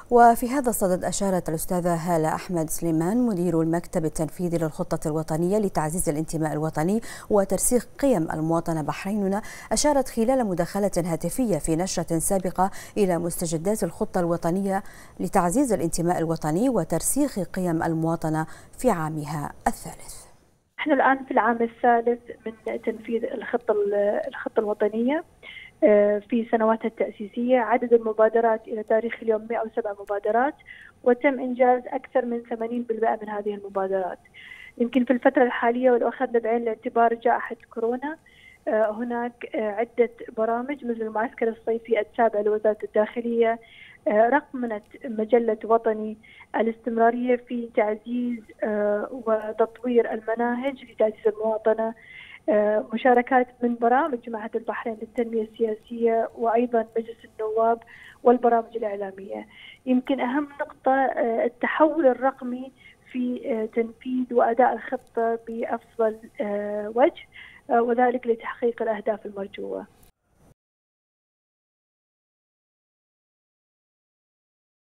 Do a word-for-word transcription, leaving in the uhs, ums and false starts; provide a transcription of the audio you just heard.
وفي هذا الصدد أشارت الأستاذة هالة أحمد سليمان مدير المكتب التنفيذي للخطة الوطنية لتعزيز الانتماء الوطني وترسيخ قيم المواطنة بحريننا، أشارت خلال مداخلة هاتفية في نشرة سابقة إلى مستجدات الخطة الوطنية لتعزيز الانتماء الوطني وترسيخ قيم المواطنة في عامها الثالث. احنا الآن في العام الثالث من تنفيذ الخطة الخطة الوطنية في سنواتها التأسيسية. عدد المبادرات إلى تاريخ اليوم مئة وسبع مبادرات، وتم إنجاز أكثر من ثمانين بالمئة من هذه المبادرات. يمكن في الفترة الحالية ولو أخذنا بعين الاعتبار جائحة كورونا، هناك عدة برامج مثل المعسكر الصيفي التابع لوزارة الداخلية، رقمنة مجلة وطني، الاستمرارية في تعزيز وتطوير المناهج لتعزيز المواطنة، مشاركات من برامج معهد البحرين للتنمية السياسية وأيضا مجلس النواب والبرامج الإعلامية. يمكن أهم نقطة التحول الرقمي في تنفيذ وأداء الخطة بأفضل وجه، وذلك لتحقيق الأهداف المرجوة.